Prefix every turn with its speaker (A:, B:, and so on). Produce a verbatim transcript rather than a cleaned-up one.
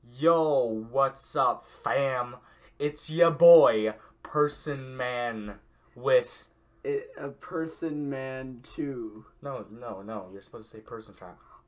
A: Yo, what's up, fam? It's ya boy, Person Man, with...
B: It, a person man too.
A: No, no, no, you're supposed to say Person Trap.